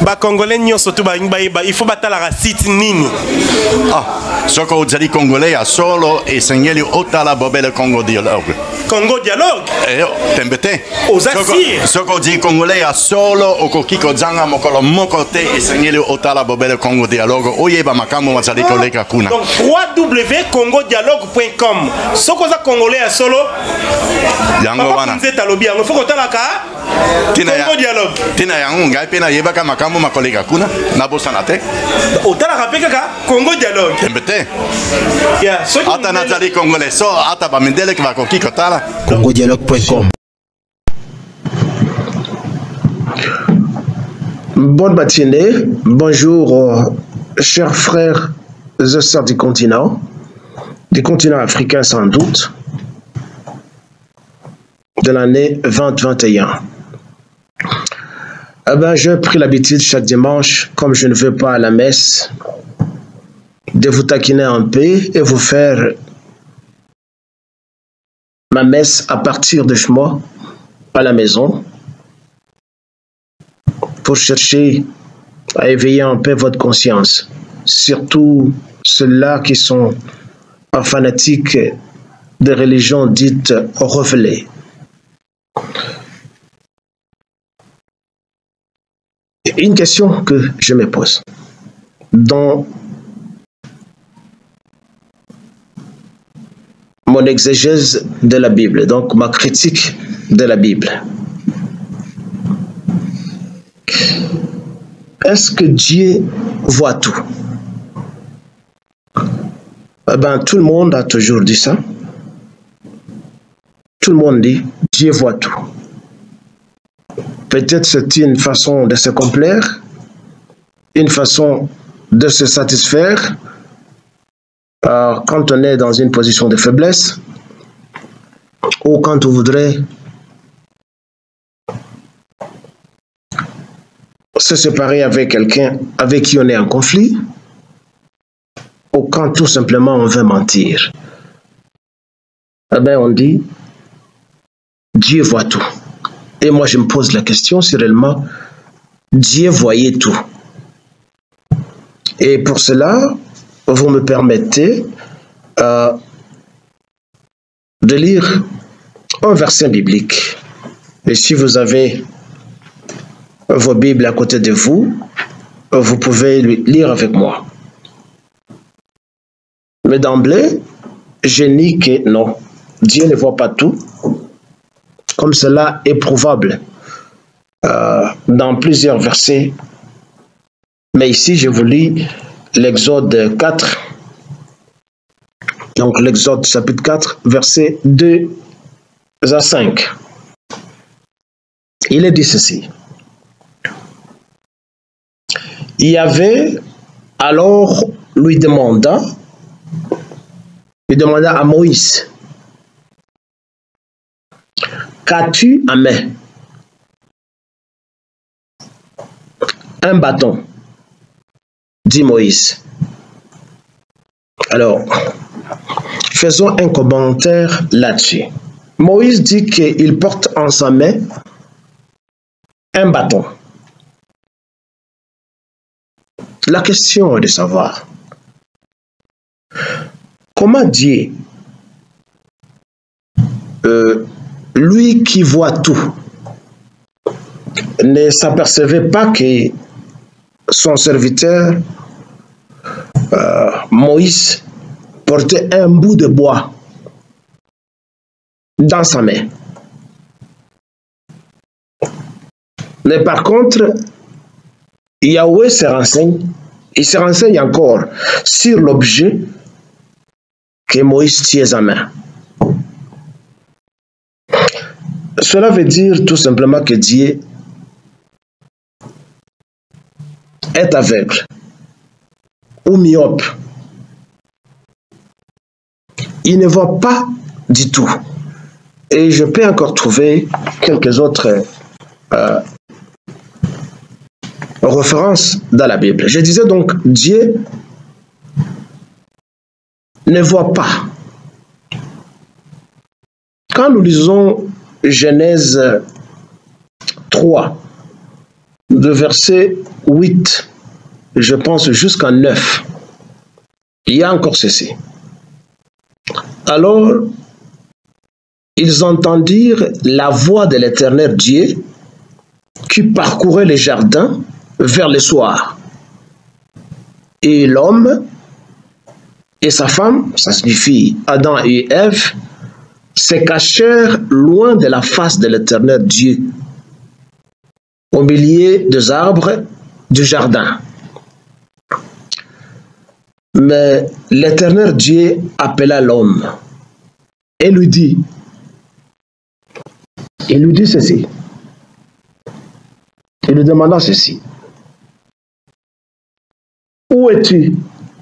ba congolais nyonso tu ba il faut batala la site nini. Ah, soko ozali congolais a solo e sengeli otala bobele Congo dialogue. Congo dialogue. Tembete. Osasir. Soko di congolais a solo okokiko zanga mokolo mokote e sengeli otala bobele Congo dialogue. Oyeba makambo mazali koleka kuna. Donc www.congodialogue.com. Soko za congolais a solo. Yango wana. Nzeta lobi yango faut kotala ka. Congo dialogue. Tina yango ngai pena yebaka makambo makoleka kuna na bosana te. Otala ka peka Congo dialogue. Tembete. Ya, soko ata nazali congolais so ata ba mindele ki bakokiko tala. Congodialogue.com. Bonne matinée, bonjour chers frères et sœurs du continent africain sans doute, de l'année 2021. Eh ben, j'ai pris l'habitude chaque dimanche, comme je ne vais pas à la messe, de vous taquiner un peu et vous faire ma messe à partir de chez moi, à la maison, pour chercher à éveiller un peu votre conscience, surtout ceux-là qui sont fanatiques des religions dites révélées. Une question que je me pose, dans mon exégèse de la Bible, donc ma critique de la Bible, est-ce que Dieu voit tout? Eh ben, tout le monde a toujours dit ça. Tout le monde dit Dieu voit tout. Peut-être c'est une façon de se complaire, une façon de se satisfaire quand on est dans une position de faiblesse ou quand on voudrait se séparer avec quelqu'un avec qui on est en conflit ou quand tout simplement on veut mentir. Eh bien, on dit Dieu voit tout. Et moi, je me pose la question si réellement Dieu voyait tout. Et pour cela, vous me permettez de lire un verset biblique. Et si vous avez vos Bibles à côté de vous, vous pouvez lire avec moi. Mais d'emblée, je nie que non, Dieu ne voit pas tout, comme cela est prouvable dans plusieurs versets. Mais ici, je vous lis l'Exode 4, donc l'Exode chapitre 4, versets 2 à 5. Il est dit ceci. Yahvé alors lui demanda à Moïse, qu'as-tu à main? Un bâton, dit Moïse. Alors, faisons un commentaire là-dessus. Moïse dit qu'il porte en sa main un bâton. La question est de savoir comment Dieu, lui qui voit tout, ne s'apercevait pas que son serviteur Moïse portait un bout de bois dans sa main. Mais par contre, Yahweh se renseigne, il se renseigne encore sur l'objet que Moïse tient en main. Cela veut dire tout simplement que Dieu est aveugle ou myope. Il ne voit pas du tout. Et je peux encore trouver quelques autres références dans la Bible. Je disais donc, Dieu ne voit pas. Quand nous lisons Genèse 3, de verset 8, je pense jusqu'à 9, il y a encore ceci. Alors, ils entendirent la voix de l'Éternel Dieu qui parcourait les jardins vers le soir. Et l'homme et sa femme, ça signifie Adam et Ève, se cachèrent loin de la face de l'Éternel Dieu, au milieu des arbres du jardin. Mais l'Éternel Dieu appela l'homme et lui dit, ceci. Il lui demanda ceci. Où es-tu?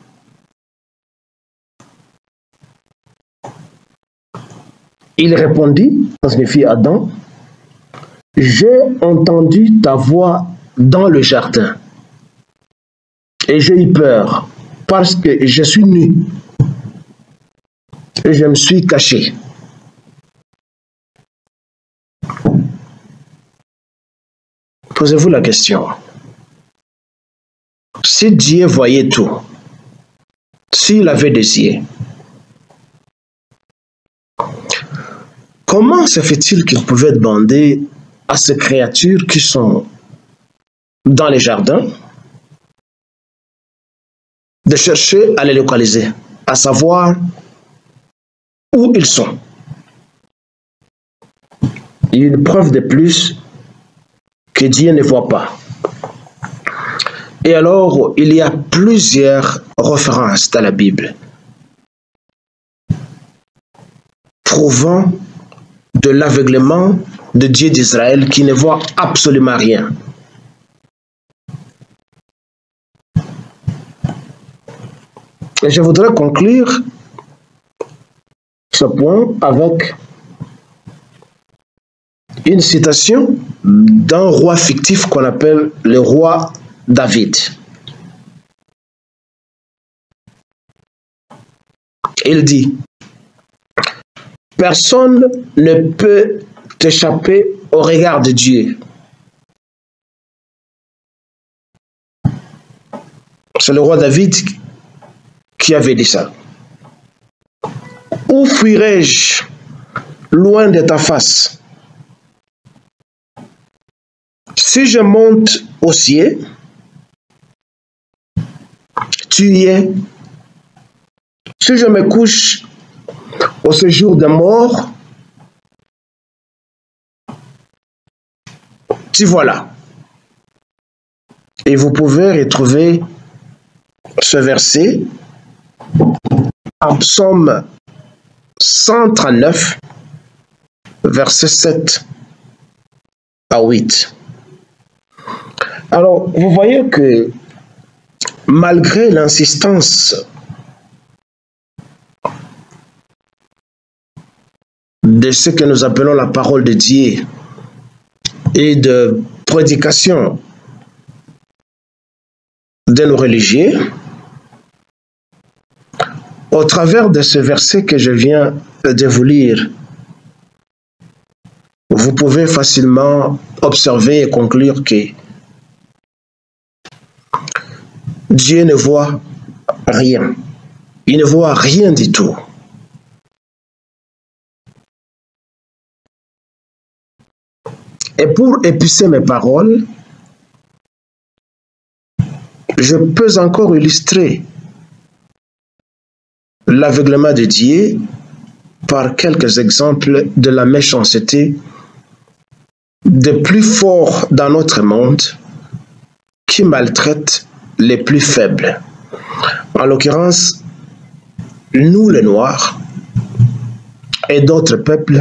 Il répondit, ça signifie Adam, j'ai entendu ta voix dans le jardin et j'ai eu peur parce que je suis nu et je me suis caché. Posez-vous la question. Si Dieu voyait tout, s'il avait des yeux, comment se fait-il qu'il pouvait demander à ces créatures qui sont dans les jardins de chercher à les localiser, à savoir où ils sont? Il y a une preuve de plus que Dieu ne voit pas. Et alors, il y a plusieurs références dans la Bible prouvant de l'aveuglement de Dieu d'Israël qui ne voit absolument rien. Et je voudrais conclure ce point avec une citation d'un roi fictif qu'on appelle le roi David. Il dit, personne ne peut échapper au regard de Dieu. C'est le roi David qui avait dit ça. Où fuirai-je loin de ta face? Si je monte au ciel, tu y es. Si je me couche au séjour des morts, tu voilà. Et vous pouvez retrouver ce verset en Psaume 139, verset 7 à 8. Alors, vous voyez que malgré l'insistance de ce que nous appelons la parole de Dieu et de prédication de nos religieux, au travers de ce verset que je viens de vous lire, vous pouvez facilement observer et conclure que Dieu ne voit rien. Il ne voit rien du tout. Et pour épuiser mes paroles, je peux encore illustrer l'aveuglement de Dieu par quelques exemples de la méchanceté des plus forts dans notre monde qui maltraitent les plus faibles. En l'occurrence, nous les Noirs et d'autres peuples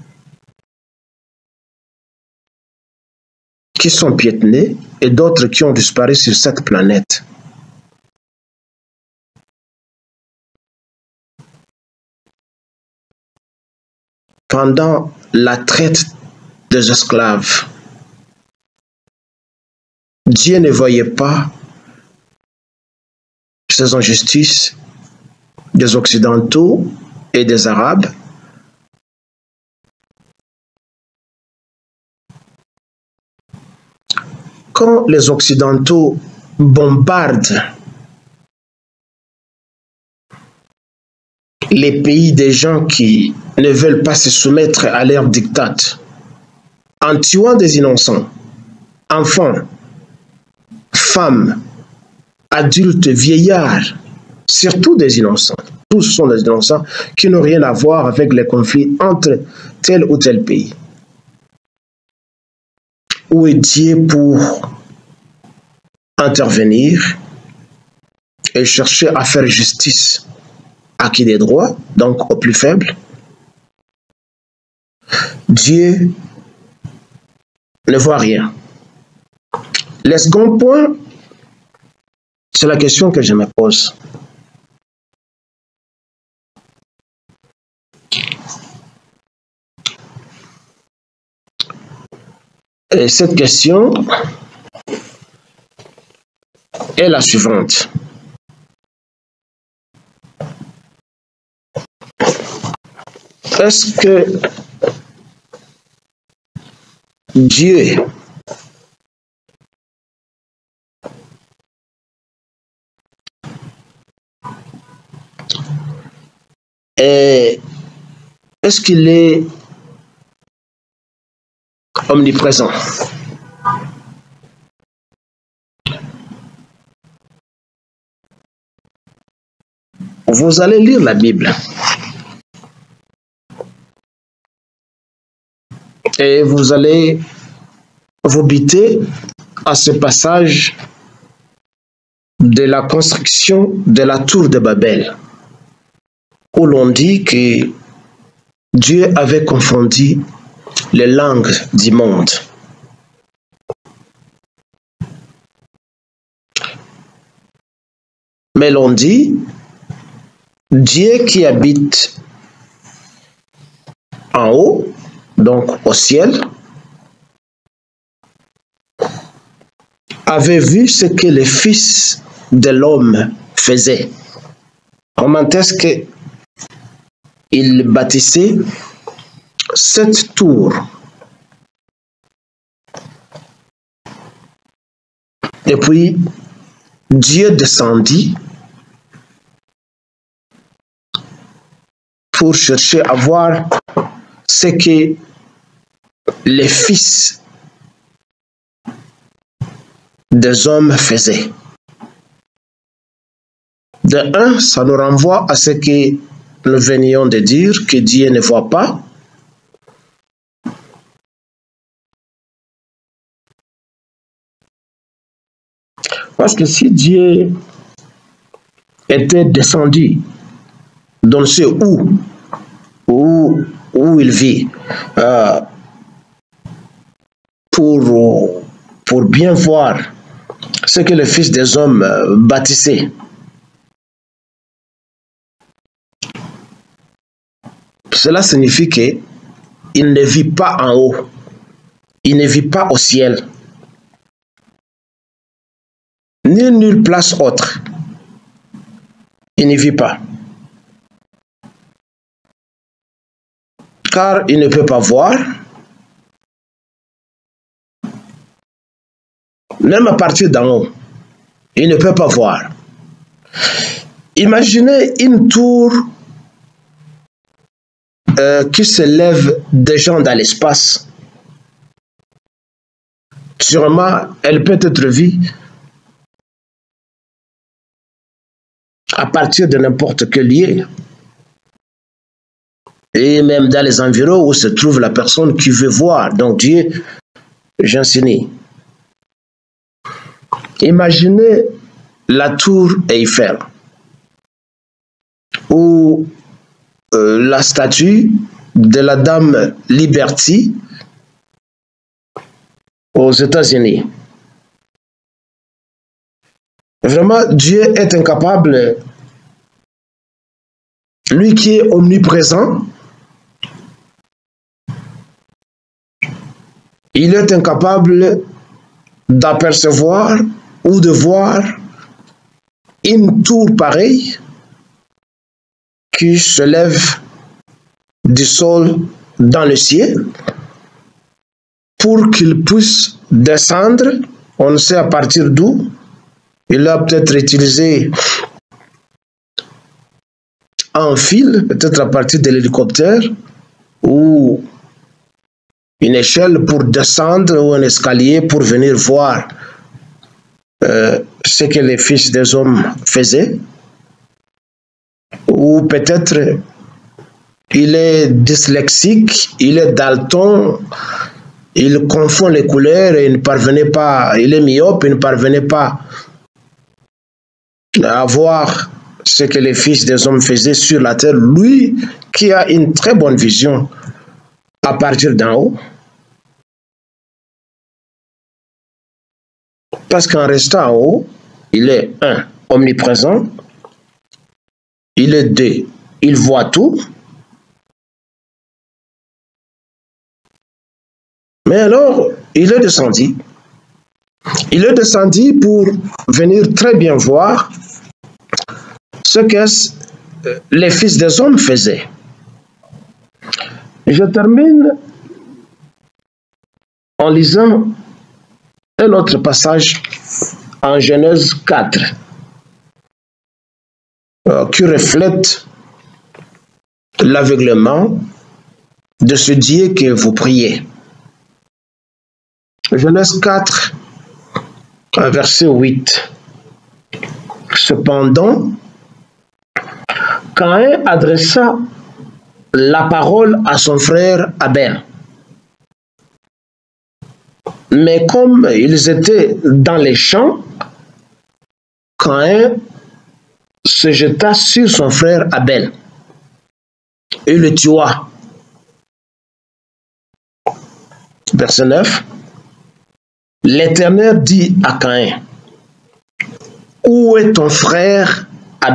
qui sont piétinés et d'autres qui ont disparu sur cette planète. Pendant la traite des esclaves, Dieu ne voyait pas ces injustices des Occidentaux et des Arabes. quand les Occidentaux bombardent les pays des gens qui ne veulent pas se soumettre à leur diktat, en tuant des innocents, enfants, femmes, adultes, vieillards, surtout des innocents. Tous sont des innocents qui n'ont rien à voir avec les conflits entre tel ou tel pays. Où est Dieu pour intervenir et chercher à faire justice à qui des droits, donc aux plus faibles? Dieu ne voit rien. Le second point, c'est la question que je me pose. Et cette question est la suivante. Est-ce que Dieu est-ce qu'il est omniprésent? Vous allez lire la Bible et vous allez vous buter à ce passage de la construction de la tour de Babel, où l'on dit que Dieu avait confondu les langues du monde. Mais l'on dit, Dieu qui habite en haut, donc au ciel, avait vu ce que les fils de l'homme faisaient. Comment est-ce qu'il bâtissait cette tour? Et puis, Dieu descendit pour chercher à voir ce que les fils des hommes faisaient. De un, ça nous renvoie à ce que nous venions de dire, que Dieu ne voit pas. Parce que si Dieu était descendu dans ce où il vit, pour bien voir ce que le Fils des hommes bâtissait, cela signifie qu'il ne vit pas en haut, il ne vit pas au ciel, ni nulle place autre. Il n'y vit pas. Car il ne peut pas voir, même à partir d'en haut, il ne peut pas voir. Imaginez une tour qui s'élève déjà dans l'espace. Sûrement, elle peut être vue à partir de n'importe quel lieu. Et même dans les environs où se trouve la personne qui veut voir. Donc Dieu, j'insinue. Imaginez la tour Eiffel, ou la statue de la dame Liberty aux États-Unis. Vraiment, Dieu est incapable, lui qui est omniprésent, il est incapable d'apercevoir ou de voir une tour pareille qui se lève du sol dans le ciel pour qu'il puisse descendre On ne sait à partir d'où. Il a peut-être utilisé un fil, peut-être à partir de l'hélicoptère, ou une échelle pour descendre, ou un escalier pour venir voir ce que les fils des hommes faisaient. Ou peut-être il est dyslexique, il est dalton, il confond les couleurs et il ne parvenait pas, il est myope, il ne parvenait pas à voir ce que les fils des hommes faisaient sur la terre. Lui qui a une très bonne vision à partir d'en haut. Parce qu'en restant en haut, il est un, omniprésent, il est deux, il voit tout. Mais alors, il est descendu. Il est descendu pour venir très bien voir ce que les fils des hommes faisaient. Je termine en lisant un autre passage en Genèse 4 qui reflète l'aveuglement de ce Dieu que vous priez. Genèse 4, verset 8. Cependant, Caïn adressa la parole à son frère Abel. Mais comme ils étaient dans les champs, Caïn se jeta sur son frère Abel et le tua. Verset 9. L'Éternel dit à Caïn, « Où est ton frère Abel ?»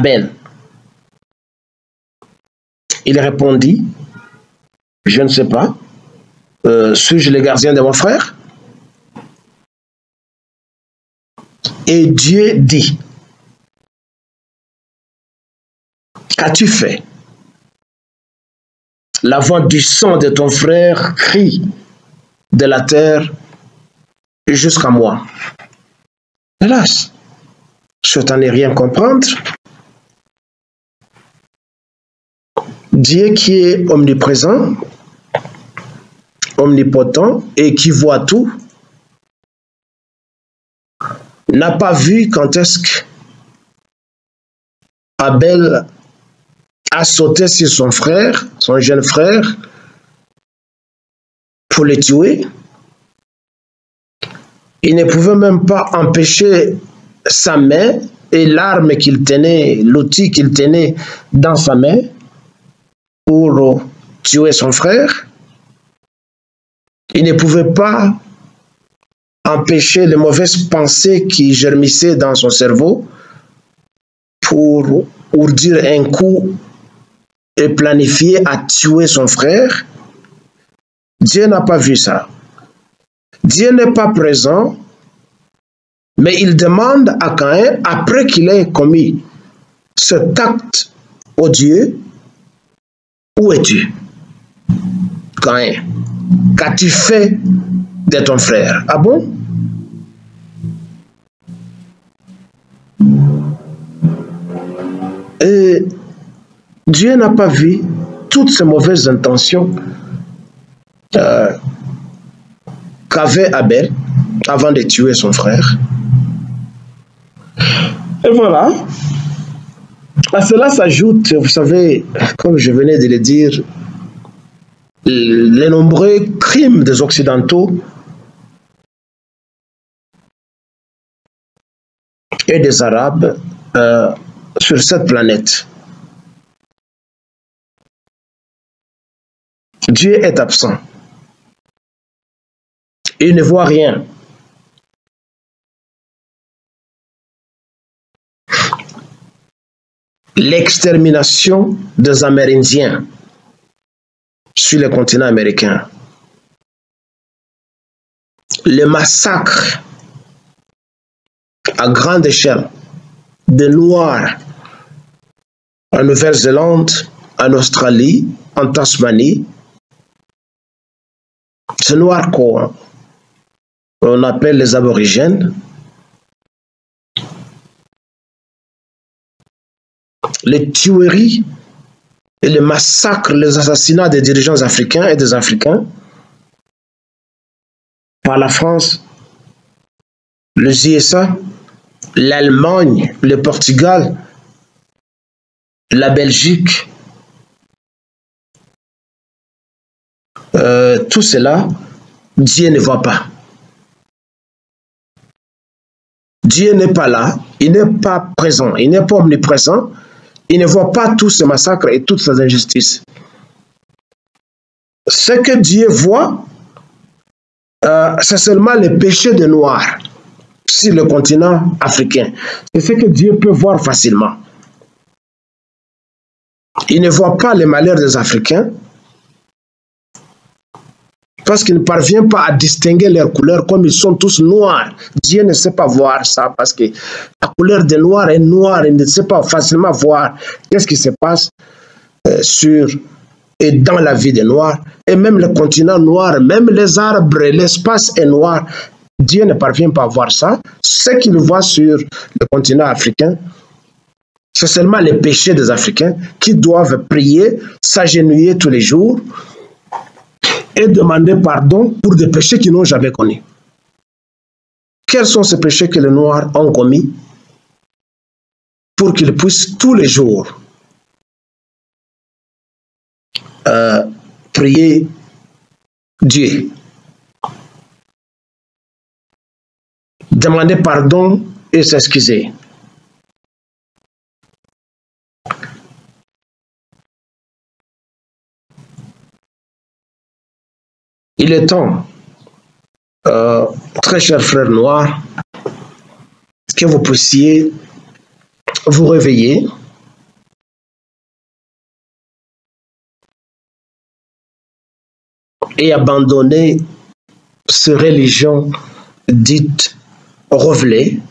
Il répondit, « Je ne sais pas. Suis-je le gardien de mon frère ?» Et Dieu dit, « Qu'as-tu fait? La voix du sang de ton frère crie de la terre jusqu'à moi. » Hélas, je t'en ai rien comprendre. Dieu qui est omniprésent, omnipotent et qui voit tout, n'a pas vu quand est-ce que Abel a sauté sur son frère, son jeune frère, pour le tuer. Il ne pouvait même pas empêcher sa main et l'arme qu'il tenait, l'outil qu'il tenait dans sa main pour tuer son frère. Il ne pouvait pas empêcher les mauvaises pensées qui germissaient dans son cerveau pour ourdir un coup et planifier à tuer son frère. Dieu n'a pas vu ça. Dieu n'est pas présent, mais il demande à Caïn, après qu'il ait commis cet acte odieux, où es-tu? Caïn, qu'as-tu fait de ton frère? Ah bon? Et Dieu n'a pas vu toutes ces mauvaises intentions qu'avait Abel avant de tuer son frère. Et voilà. À cela s'ajoute, vous savez, comme je venais de le dire, les nombreux crimes des Occidentaux et des Arabes sur cette planète. Dieu est absent. Il ne voit rien. L'extermination des Amérindiens sur le continent américain. Le massacre à grande échelle de Noirs en Nouvelle-Zélande, en Australie, en Tasmanie. Ce Noir quoi? on appelle les aborigènes, les tueries et les massacres, les assassinats des dirigeants africains et des Africains par la France, les USA, l'Allemagne, le Portugal, la Belgique, tout cela, Dieu ne voit pas. Dieu n'est pas là, il n'est pas présent, il n'est pas omniprésent, il ne voit pas tous ces massacres et toutes ces injustices. Ce que Dieu voit, c'est seulement les péchés des Noirs sur le continent africain. C'est ce que Dieu peut voir facilement. Il ne voit pas les malheurs des Africains parce qu'il ne parvient pas à distinguer leurs couleurs comme ils sont tous noirs. Dieu ne sait pas voir ça parce que la couleur des Noirs est noire. Il ne sait pas facilement voir qu'est-ce qui se passe sur et dans la vie des Noirs. Et même le continent noir, même les arbres, l'espace est noir. Dieu ne parvient pas à voir ça. Ce qu'il voit sur le continent africain, c'est seulement les péchés des Africains qui doivent prier, s'agenouiller tous les jours et demander pardon pour des péchés qu'ils n'ont jamais connus. Quels sont ces péchés que les Noirs ont commis pour qu'ils puissent tous les jours prier Dieu, demander pardon et s'excuser. Il est temps, très chers frères noirs, que vous puissiez vous réveiller et abandonner ces religions dites revelées,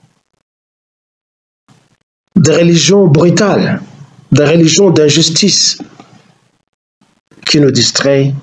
des religions brutales, des religions d'injustice qui nous distraient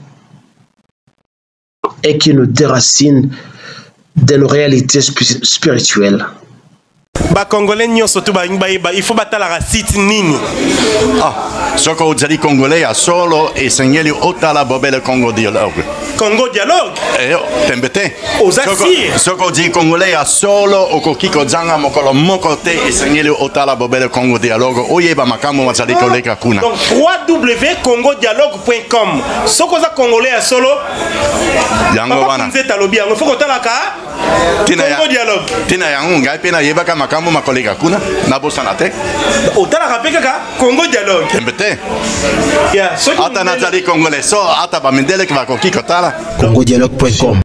et qui nous déracinent de nos réalités spirituelles. Congolais il faut battre la racine nini. Ah, ce qu'on dit Congolais a solo et Seigneur Otala Bobel Congo dialogue. Congo dialogue. Tembete. Aux assires. Ce qu'on dit Congolais a solo au Kokiko Zanga Mokolo Mokote et Seigneur Otala Bobel Congo dialogue. Oyeba Makamo Mazaliko Leka Kuna. Donc www.congodialogue.com. Ce qu'on a Congolais a solo. Yango wana. Il faut que talaka. Congo dialogue. Tina yango ngai pena yebaka makambo makolega kuna nabosana te. Otala rapeka Congo dialogue. Tembete. Ata nazali Congolais so ata bamendele kwa kokiko tala. Congodialogue.com